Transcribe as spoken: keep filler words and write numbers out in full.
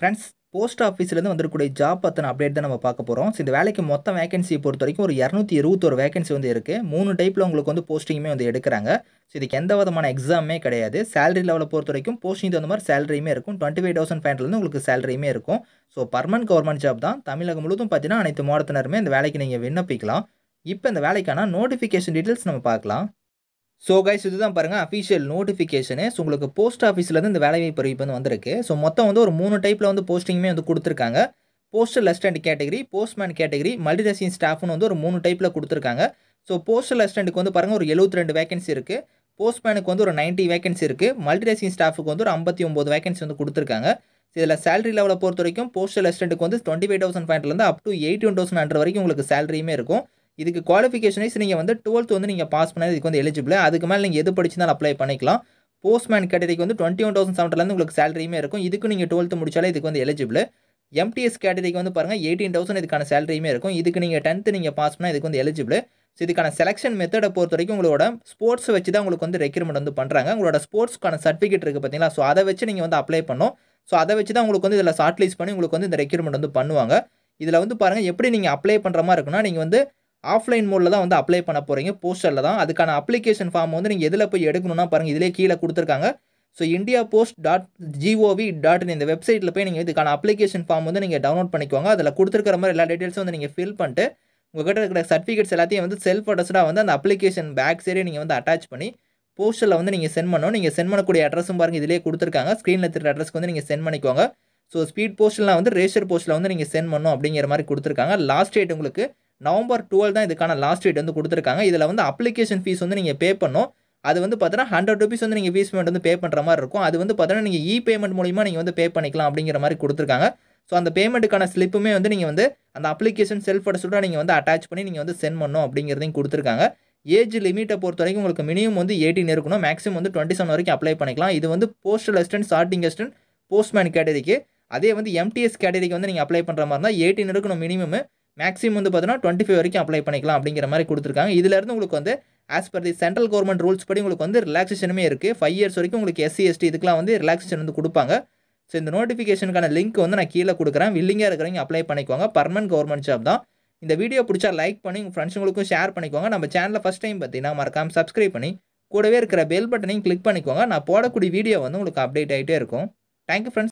Friends, post ஆஃபீஸ்லேருந்து வந்திருக்கக்கூடிய job பற்றின அப்டேட் தான் நம்ம பார்க்க போகிறோம். ஸோ இந்த வேலைக்கு மொத்த வேகன்சியை பொறுத்த வரைக்கும் ஒரு இரநூத்தி இருபத்தொரு வேகன்சி வந்து இருக்குது. மூணு டைப்பில் உங்களுக்கு வந்து போஸ்டிங்குமே வந்து எடுக்கிறாங்க. ஸோ இதுக்கு எந்த விதமான எக்ஸாமே கிடையாது. சேலரி லெவலை பொறுத்த வரைக்கும் போஸ்டிங் தகுந்த மாதிரி சேலரியுமே இருக்கும். டுவெண்ட்டி ஃபைவ் தௌசண்ட் ஃபைவ்லேருந்து உங்களுக்கு சேலரியுமே இருக்கும். ஸோ பர்மனன்ட் கவர்மெண்ட் ஜாப் தான். தமிழகம் முழுவதும் பார்த்தீங்கன்னா அனைத்து மாவட்டத்தினருமே இந்த வேலைக்கு நீங்கள் விண்ணப்பிக்கலாம். இப்போ இந்த வேலைக்கான நோட்டிஃபிகேஷன் டீட்டெயில்ஸ் நம்ம பார்க்கலாம். ஸோ கைஸ், இதுதான் பாருங்கள் அஃபிஷியல் நோட்டிஃபிகேஷனு. ஸோ உங்களுக்கு போஸ்ட் ஆஃபீஸ்லேருந்து இந்த வேலைவாய்ப்பு அறிவிப்பு வந்து வந்திருக்கு. ஸோ மொத்தம் வந்து ஒரு மூணு டைப்பில் வந்து போஸ்டிங்குமே வந்து கொடுத்துருக்காங்க. Postal assistant category, postman category, multi resident ஸ்டாஃப்னு வந்து ஒரு மூணு டைப்பில் கொடுத்துருக்காங்க. ஸோ போஸ்டல் அசிஸ்டன்ட்டுக்கு வந்து பாருங்கள் ஒரு எழுபத்தி ரெண்டு வேகன்சி இருக்குது. போஸ்ட்மேனுக்கு வந்து ஒரு நைன்ட்டி வேகன்சி இருக்குது. மல்டி ரெசிடென்ட் ஸ்டாஃபுக்கு வந்து ஒரு ஐம்பத்தி ஒம்பது வேகன்சி வந்து கொடுத்துருக்காங்க. இதில் சேலரி லெவலை பொறுத்த வரைக்கும் போஸ்டல் அசிஸ்டன்ட்டுக்கு வந்து டுவெண்ட்டி ஃபைவ் தௌசண்ட் ஃபைவ்லேருந்து up to eighty one thousand hundred வரைக்கும் உங்களுக்கு சேலரியுமே இருக்கும். இதுக்கு குவாலிஃபிகேஷன் வைஸ் நீங்கள் வந்து டுவெல்த் வந்து நீங்கள் பாஸ் பண்ணது இதுக்கு வந்து எலிஜிபிள். அதுக்கு மேலே நீங்கள் எது படிச்சிருந்தாலும் அப்ளை பண்ணிக்கலாம். போஸ்ட்மேன் கேட்டகரிக்கு வந்து டுவெண்ட்டி ஒன் தௌசண்ட் செவன்லேருந்து உங்களுக்கு சேலரியுமே இருக்கும். இதுக்கு நீங்கள் டுவெல்த் முடிச்சாலே இதுக்கு வந்து எலிஜிபிள். எம்டிஎஸ் கேட்டகரிக்கு வந்து பாருங்கள் எயிட்டீன் தௌசண்ட் இதுக்கான சேலரியுமே இருக்கும். இதுக்கு நீங்கள் டென்த்து நீங்கள் பாஸ் பண்ணால் இதுக்கு வந்து எலிஜிபிள். ஸோ இதுக்கான செலெக்ஷன் மெத்தடை பொறுத்த வரைக்கும் உங்களோட ஸ்போர்ட்ஸ் வச்சு தான் உங்களுக்கு வந்து ரெக்ரூட்மெண்ட் வந்து பண்ணுறாங்க. உங்களோட ஸ்போர்ட்ஸ்க்கான சர்டிஃபிகேட் இருக்குது பார்த்தீங்களா, ஸோ அதை வச்சு நீங்கள் வந்து அப்ளை பண்ணணும். ஸோ அதை வச்சு தான் உங்களுக்கு வந்து இதில் ஷார்ட் லிஸ்ட் பண்ணி உங்களுக்கு வந்து இந்த ரெக்ரூட்மெண்ட் வந்து பண்ணுவாங்க. இதில் வந்து பாருங்கள் எப்படி நீங்கள் அப்ளை பண்ணுற மாதிரி இருக்குன்னா, நீங்கள் வந்து ஆஃப்லைன் மோடில் தான் வந்து அப்ளை பண்ண போகிறீங்க. போஸ்டரில் தான். அதுக்கான அப்ளிகேஷன் ஃபார்ம் வந்து நீங்கள் எதில் போய் எடுக்கணும்னா பாருங்கள், இதிலே கீழே கொடுத்துருக்காங்க. So India post dot G O V dot in இந்த வெப்சைட்டில் போய் நீங்கள் இதுக்கான அப்ளிகேஷன் ஃபார்ம் வந்து நீங்கள் டவுன்லோட் பண்ணிக்கோங்க. அதில் கொடுத்துருக்கிற மாதிரி எல்லா டீட்டெயில்ஸும் வந்து நீங்கள் ஃபில் பண்ணிட்டு உங்கள்கிட்ட இருக்கிற சர்டிஃபிகேட்ஸ் எல்லாத்தையும் வந்து செல்ஃப் அட்ரஸ்டாக வந்து அந்த அப்ளிகேஷன் பேக் சைடே நீங்கள் வந்து அட்டாச் பண்ணி போஸ்டரில் வந்து நீங்கள் சென்ட் பண்ணணும். நீங்கள் சென்ட் பண்ணக்கூடிய அட்ரஸும் பாருங்கள் இதிலே கொடுத்துருக்காங்க. ஸ்க்ரீனில் இருக்கிற அட்ரஸ்க்கு வந்து நீங்கள் சென்ட் பண்ணிக்கோங்க. ஸோ ஸ்பீட் போஸ்ட்லாம் வந்து ரேஷர் போஸ்ட்டில் வந்து நீங்கள் சென்ட் பண்ணணும் அப்படிங்கிற மாதிரி கொடுத்துருக்காங்க. லாஸ்ட் டேட் உங்களுக்கு நவம்பர் டுவெல் தான் இதுக்கான லாஸ்ட் டேட் வந்து கொடுத்துருக்காங்க. இதில் வந்து அப்ளிகேஷன் ஃபீஸ் வந்து நீங்கள் பே பண்ணணும். அது வந்து பார்த்தீங்கன்னா ஹண்ட்ரட் ருபீஸ் வந்து நீங்கள் ஃபீஸ் பேமெண்ட் வந்து பே பண்ணுற மாதிரி இருக்கும். அது வந்து பார்த்தீங்கன்னா நீங்கள் இ பேமெண்ட் மூலிமா நீங்கள் வந்து பே பண்ணிக்கலாம் அப்படிங்கிற மாதிரி கொடுத்துருக்காங்க. ஸோ அந்த பேமெண்ட்டுக்கான ஸ்லிப்புமே வந்து நீங்கள் வந்து அந்த அப்ளிகேஷன் செல்ஃப் அட்ரஸ்டாக நீங்கள் வந்து அட்டாச் பண்ணி நீங்கள் வந்து சென்ட் பண்ணணும் அப்படிங்கிறதையும் கொடுத்துருக்காங்க. ஏஜ் லிமிட்டை பொறுத்த வரைக்கும் உங்களுக்கு மினிமம் வந்து எயிட்டீன் இருக்கணும். மேக்ஸிமம் வந்து டுவெண்ட்டி செவன் வரைக்கும் அப்ளை பண்ணிக்கலாம். இது வந்து postal assistant, sorting assistant, postman கேட்டகரிக்கு. அதே வந்து எம்டிஎஸ் கேட்டகரிக்கு வந்து நீங்கள் அப்ளை பண்ணுற மாதிரி இருந்தால் எயிட்டீன் இருக்கணும் மினிமம். மேக்ஸிமம் வந்து பார்த்தீங்கன்னா டுவெண்ட்டி ஃபைவ் வரைக்கும் அப்ளை பண்ணிக்கலாம் அப்படிங்கிற மாதிரி கொடுத்துருக்காங்க. இதிலேருந்து உங்களுக்கு வந்து as per the central government rules படி உங்களுக்கு வந்து ரிலாக்ஸேஷனுமே இருக்குது. ஃபைவ் இயர்ஸ் வரைக்கும் உங்களுக்கு எஸ்சி எஸ்டி இதுக்கெலாம் வந்து ரிலாக்ஸேஷன் வந்து கொடுப்பாங்க. ஸோ இந்த நோட்டிஃபிகேஷனுக்கான லிங்க் வந்து நான் கீழே கொடுக்குறேன். வில்லிங்காக இருக்கிறவங்க அப்ளை பண்ணிக்கோங்க. பர்மனன்ட் கவர்மெண்ட் ஜாப் தான். இந்த வீடியோ பிடிச்சா லைக் பண்ணி உங்கள் ஃப்ரெண்ட்ஸுங்களுக்கும் ஷேர் பண்ணிக்கோங்க. நம்ம சேனலில் ஃபஸ்ட் டைம் பார்த்தீங்கன்னா மறக்காமல் சப்ஸ்கிரைப் பண்ணி கூடவே இருக்கிற பெல் பட்டனையும் கிளிக் பண்ணிக்கோங்க. நான் போடக்கூடிய வீடியோ வந்து உங்களுக்கு அப்டேட் ஆகிட்டே இருக்கும். Thank you friends.